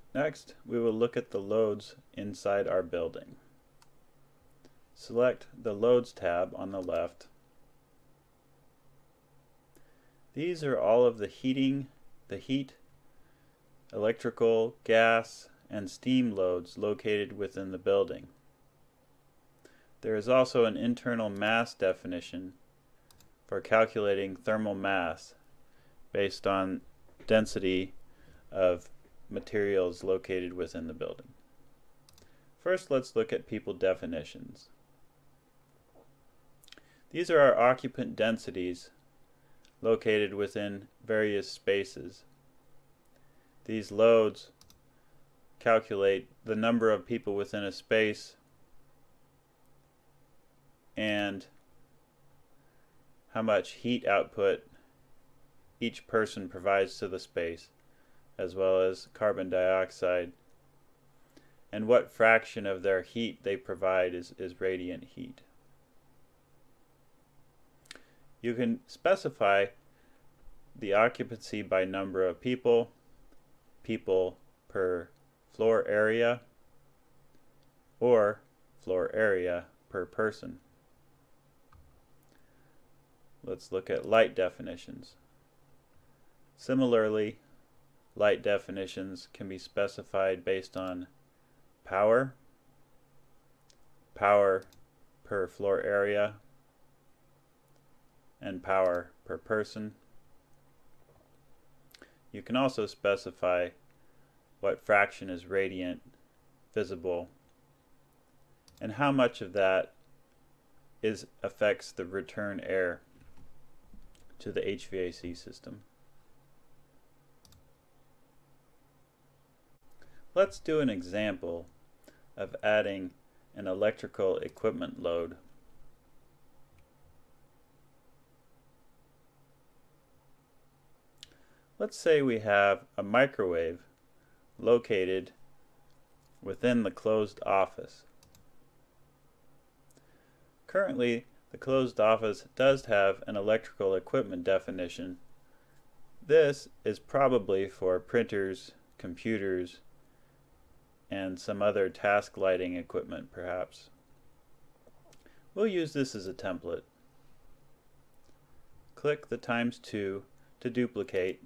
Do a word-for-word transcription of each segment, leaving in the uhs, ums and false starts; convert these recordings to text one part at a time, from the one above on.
Next, we will look at the loads inside our building. Select the Loads tab on the left. These are all of the heating, the heat, electrical, gas, and steam loads located within the building. There is also an internal mass definition for calculating thermal mass based on density of materials located within the building. First, let's look at people definitions. These are our occupant densities located within various spaces. These loads calculate the number of people within a space and how much heat output each person provides to the space, as well as carbon dioxide, and what fraction of their heat they provide is, is radiant heat. You can specify the occupancy by number of people, people per floor area, or floor area per person. Let's look at light definitions. Similarly, light definitions can be specified based on power, power per floor area, and power per person. You can also specify what fraction is radiant, visible, and how much of that is affects the return air to the H V A C system. Let's do an example of adding an electrical equipment load. Let's say we have a microwave located within the closed office. Currently, the closed office does have an electrical equipment definition. This is probably for printers, computers, and some other task lighting equipment perhaps. We'll use this as a template. Click the times two to duplicate.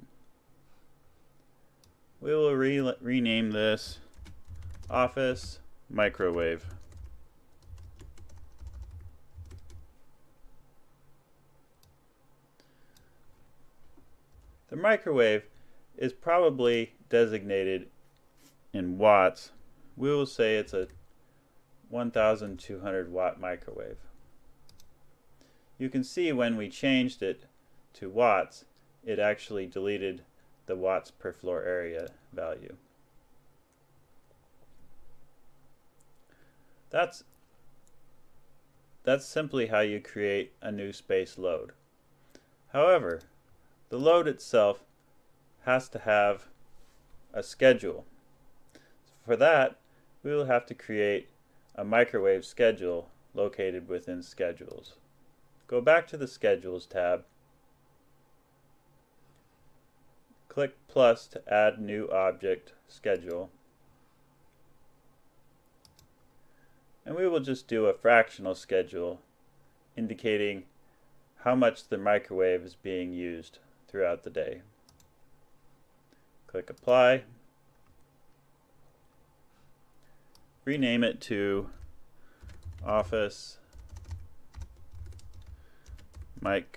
We will re rename this Office Microwave. The microwave is probably designated in watts. We will say it's a one thousand two hundred watt microwave. You can see when we changed it to watts, it actually deleted the watts per floor area value. That's, that's simply how you create a new space load. However, the load itself has to have a schedule. For that, we will have to create a microwave schedule located within Schedules. Go back to the Schedules tab. Click plus to add new object, schedule. And we will just do a fractional schedule indicating how much the microwave is being used throughout the day. Click apply. Rename it to Office Mic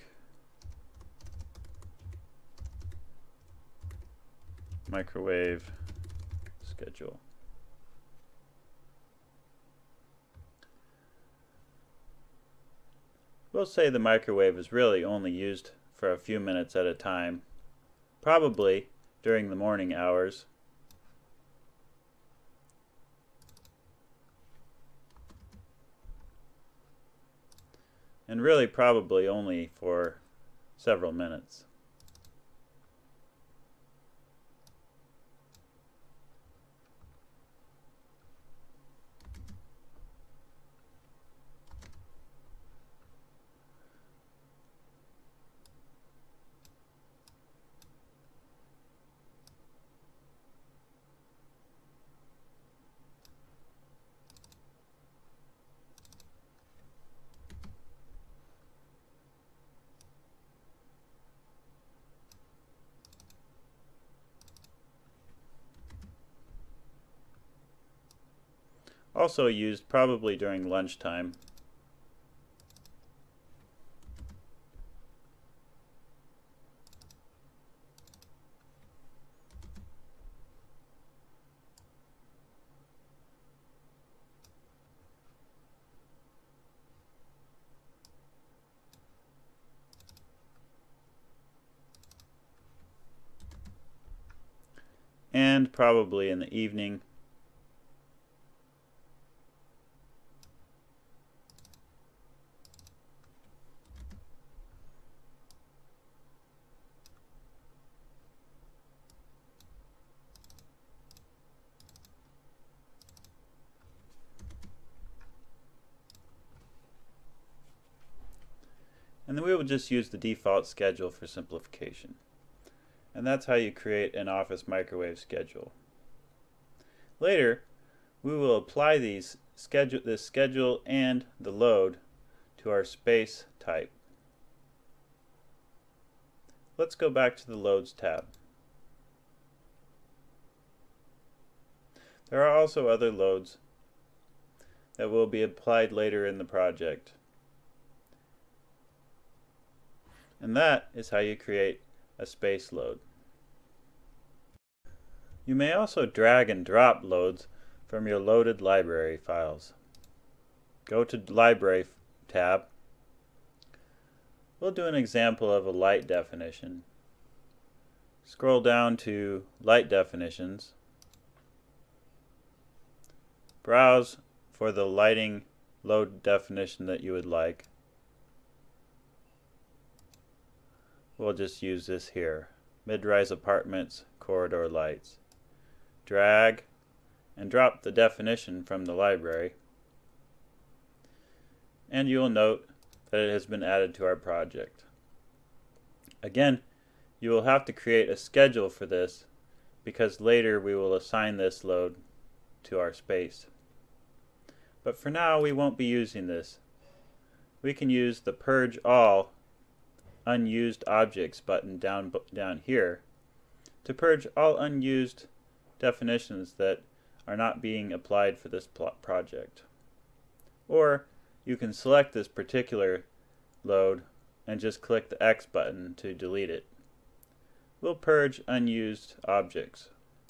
Microwave Schedule. We'll say the microwave is really only used for a few minutes at a time, probably during the morning hours. And really probably only for several minutes. also used probably during lunchtime. And probably in the evening. And then we will just use the default schedule for simplification. And that's how you create an Office microwave schedule. Later, we will apply these schedule, this schedule and the load to our space type. Let's go back to the Loads tab. There are also other loads that will be applied later in the project. And that is how you create a space load. You may also drag and drop loads from your loaded library files. Go to Library tab. We'll do an example of a light definition. Scroll down to Light Definitions. Browse for the lighting load definition that you would like. We'll just use this here. Mid-rise apartments, corridor lights. Drag and drop the definition from the library. And you'll note that it has been added to our project. Again, you will have to create a schedule for this because later we will assign this load to our space. But for now we won't be using this. We can use the Purge All Unused Objects button down, down here to purge all unused definitions that are not being applied for this project. Or you can select this particular load and just click the X button to delete it. We'll purge unused objects.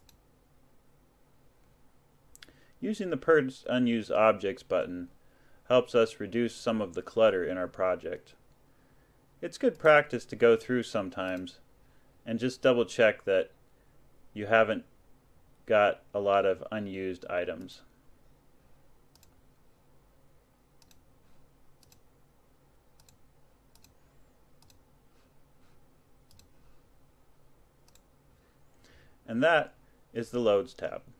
Using the Purge Unused Objects button helps us reduce some of the clutter in our project. It's good practice to go through sometimes and just double check that you haven't got a lot of unused items. And that is the Loads tab.